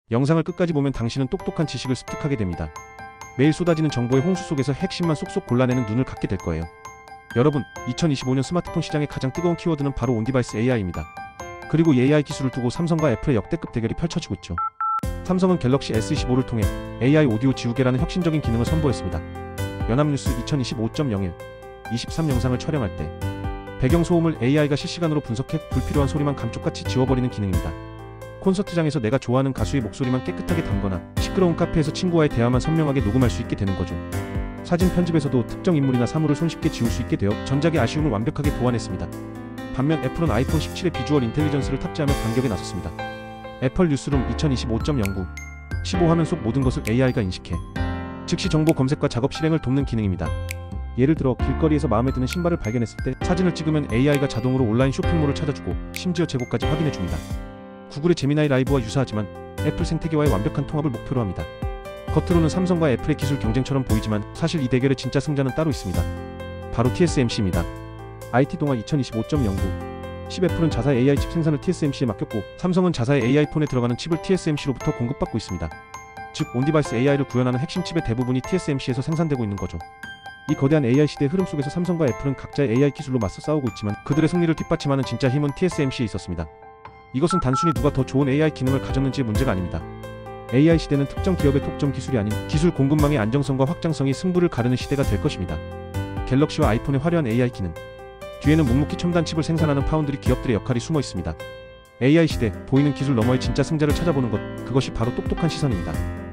영상을 끝까지 보면 당신은 똑똑한 지식을 습득하게 됩니다. 매일 쏟아지는 정보의 홍수 속에서 핵심만 쏙쏙 골라내는 눈을 갖게 될 거예요. 여러분, 2025년 스마트폰 시장의 가장 뜨거운 키워드는 바로 온디바이스 AI입니다. 그리고 이 AI 기술을 두고 삼성과 애플의 역대급 대결이 펼쳐지고 있죠. 삼성은 갤럭시 S25를 통해 AI 오디오 지우개라는 혁신적인 기능을 선보였습니다. 연합뉴스 2025.01 23 영상을 촬영할 때 배경 소음을 AI가 실시간으로 분석해 불필요한 소리만 감쪽같이 지워버리는 기능입니다. 콘서트장에서 내가 좋아하는 가수의 목소리만 깨끗하게 담거나 시끄러운 카페에서 친구와의 대화만 선명하게 녹음할 수 있게 되는 거죠. 사진 편집에서도 특정 인물이나 사물을 손쉽게 지울 수 있게 되어 전작의 아쉬움을 완벽하게 보완했습니다. 반면 애플은 아이폰 17의 비주얼 인텔리전스를 탑재하며 반격에 나섰습니다. 애플 뉴스룸 2025.09 15화면 속 모든 것을 AI가 인식해 즉시 정보 검색과 작업 실행을 돕는 기능입니다. 예를 들어 길거리에서 마음에 드는 신발을 발견했을 때 사진을 찍으면 AI가 자동으로 온라인 쇼핑몰을 찾아주고 심지어 재고까지 확인해줍니다. 구글의 제미나이 라이브와 유사하지만 애플 생태계와의 완벽한 통합을 목표로 합니다. 겉으로는 삼성과 애플의 기술 경쟁처럼 보이지만 사실 이 대결의 진짜 승자는 따로 있습니다. 바로 TSMC입니다. IT 동아 2025.09 10애플은 자사의 AI 칩 생산을 TSMC에 맡겼고 삼성은 자사의 AI폰에 들어가는 칩을 TSMC로부터 공급받고 있습니다. 즉 온디바이스 AI를 구현하는 핵심 칩의 대부분이 TSMC에서 생산되고 있는 거죠. 이 거대한 AI 시대의 흐름 속에서 삼성과 애플은 각자의 AI 기술로 맞서 싸우고 있지만 그들의 승리를 뒷받침하는 진짜 힘은 TSMC에 있었습니다. 이것은 단순히 누가 더 좋은 AI 기능을 가졌는지의 문제가 아닙니다. AI 시대는 특정 기업의 독점 기술이 아닌 기술 공급망의 안정성과 확장성이 승부를 가르는 시대가 될 것입니다. 갤럭시와 아이폰의 화려한 AI 기능, 뒤에는 묵묵히 첨단 칩을 생산하는 파운드리 기업들의 역할이 숨어 있습니다. AI 시대, 보이는 기술 너머의 진짜 승자를 찾아보는 것, 그것이 바로 똑똑한 시선입니다.